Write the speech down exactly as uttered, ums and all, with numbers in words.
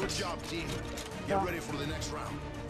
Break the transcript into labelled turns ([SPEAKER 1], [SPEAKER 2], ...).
[SPEAKER 1] Good job, team. Get
[SPEAKER 2] Tamam.
[SPEAKER 1] ready for the next round.